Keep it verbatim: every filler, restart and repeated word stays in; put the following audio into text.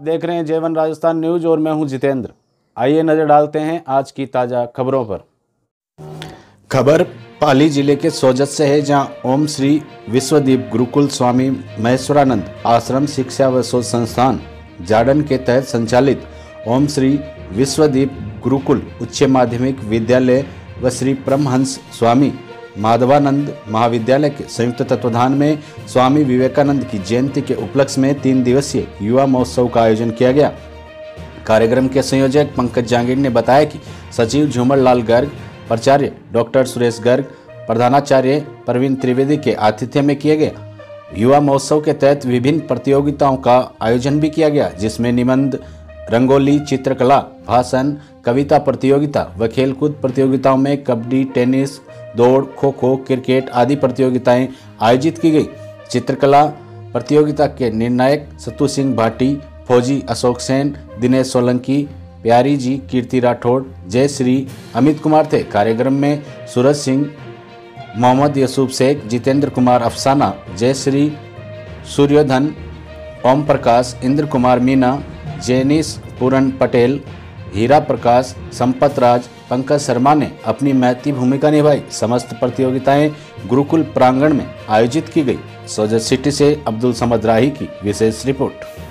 देख रहे हैं जेवन राजस्थान न्यूज और मैं हूं जितेंद्र। आइए नजर डालते हैं आज की ताजा खबरों पर। खबर पाली जिले के सोजत से है, जहां ओम श्री विश्वदीप गुरुकुल स्वामी महेश्वरानंद आश्रम शिक्षा व शोध संस्थान जाडन के तहत संचालित ओम श्री विश्वदीप गुरुकुल उच्च माध्यमिक विद्यालय व श्री परमहंस स्वामी माधवानंद महाविद्यालय के संयुक्त तत्वाधान में स्वामी विवेकानंद की जयंती के उपलक्ष्य में तीन दिवसीय युवा महोत्सव का आयोजन किया गया। कार्यक्रम के संयोजक पंकज जांगीर ने बताया कि सचिव झूमर लाल गर्ग, प्राचार्य डॉक्टर सुरेश गर्ग, प्रधानाचार्य प्रवीण त्रिवेदी के आतिथ्य में किया गया। युवा महोत्सव के तहत विभिन्न प्रतियोगिताओं का आयोजन भी किया गया, जिसमें निबंध, रंगोली, चित्रकला, भाषण, कविता प्रतियोगिता व खेलकूद प्रतियोगिताओं में कबड्डी, टेनिस, दौड़, खो खो, क्रिकेट आदि प्रतियोगिताएं आयोजित की गई। चित्रकला प्रतियोगिता के निर्णायक सत्तू सिंह भाटी, फौजी अशोक सेन, दिनेश सोलंकी, प्यारी जी, कीर्ति राठौड़, जय श्री, अमित कुमार थे। कार्यक्रम में सूरज सिंह, मोहम्मद यूसुफ शेख, जितेंद्र कुमार अफसाना, जय श्री, सूर्यधन, ओम प्रकाश, इंद्र कुमार मीना, जेनिस पूरन पटेल, हीरा प्रकाश, संपत राज, पंकज शर्मा ने अपनी महती भूमिका निभाई। समस्त प्रतियोगिताएं गुरुकुल प्रांगण में आयोजित की गई। सोजत सिटी से अब्दुल समद राही की विशेष रिपोर्ट।